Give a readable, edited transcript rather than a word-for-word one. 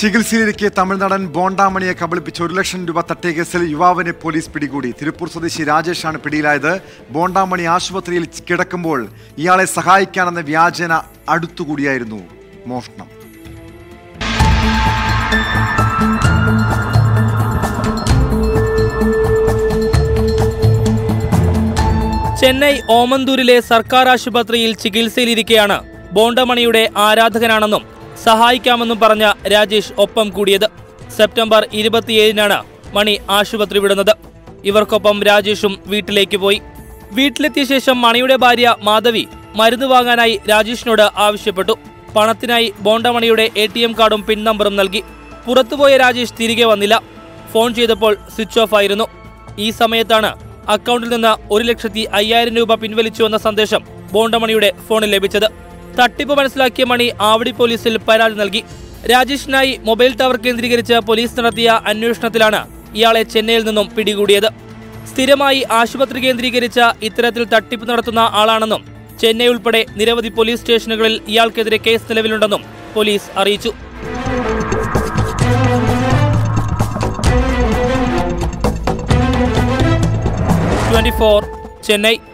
ചികിത്സയിലിരിക്കെ തമിഴ്നാടൻ ബോണ്ടാമണിയെ കബളിപ്പിച്ച് 1 ലക്ഷം രൂപ തട്ടിയ കേസിൽ യുവാവിനെ പോലീസ് പിടികൂടി. തിരുപ്പൂർ സ്വദേശി രാജേഷാണ് പിടിയിലായത്. ബോണ്ടാമണി ആശുപത്രിയിൽ കിടക്കുമ്പോൾ ഇയാളെ സഹായിക്കാനെന്ന വ്യാജേന അടുത്തുകൂടിയായിരുന്നു മോഷണം. ചെന്നൈ ഓമന്തൂരിലെ സർക്കാർ ആശുപത്രിയിൽ ചികിത്സയിലിരിക്കെയാണ് ബോണ്ടമണിയുടെ ആരാധകനാണെന്നും സഹായിക്കാമെന്നും പറഞ്ഞ രാജേഷ് ഒപ്പം കൂടിയത്. സെപ്റ്റംബർ 27-നാണ് മണി ആശുപത്രി വിടുന്നത്. ഇവർക്കൊപ്പം രാജേഷും വീട്ടിലേക്ക് പോയി. വീട്ടിലെത്തിയ ശേഷം മണിയുടെ ഭാര്യ മാധവി മരുന്ന് വാങ്ങാനായി രാജേഷിനോട് ആവശ്യപ്പെട്ടു. പണത്തിനായി ബോണ്ടമണിയുടെ ATM കാർഡും പിൻ നമ്പറും നൽകി. പുറത്തുപോയ രാജേഷ് തിരികെ വന്നില്ല. ഫോൺ ചെയ്തപ്പോൾ സ്വിച്ച് ഓഫ് ആയിരുന്നു. ഈ സമയത്താണ് അക്കൗണ്ടിൽ നിന്ന് 1,50,000 രൂപ പിൻവലിച്ചുവെന്ന സന്ദേശം ബോണ്ടമണിയുടെ ഫോണിൽ ലഭിച്ചത്. തട്ടിപ്പ് മനസ്സിലാക്കിയ മണി ആവടി പോലീസിൽ പരാതി നൽകി. രാജേഷിനായി മൊബൈൽ ടവർ കേന്ദ്രീകരിച്ച് പോലീസ് നടത്തിയ അന്വേഷണത്തിലാണ് ഇയാളെ ചെന്നൈയിൽ നിന്നും പിടികൂടിയത്. സ്ഥിരമായി ആശുപത്രി കേന്ദ്രീകരിച്ച ഇത്തരത്തിൽ തട്ടിപ്പ് നടത്തുന്ന ആളാണെന്നും ചെന്നൈ ഉൾപ്പെടെ നിരവധി പോലീസ് സ്റ്റേഷനുകളിൽ ഇയാൾക്കെതിരെ കേസ് നിലവിലുണ്ടെന്നും പോലീസ് അറിയിച്ചു. 24 ചെന്നൈ.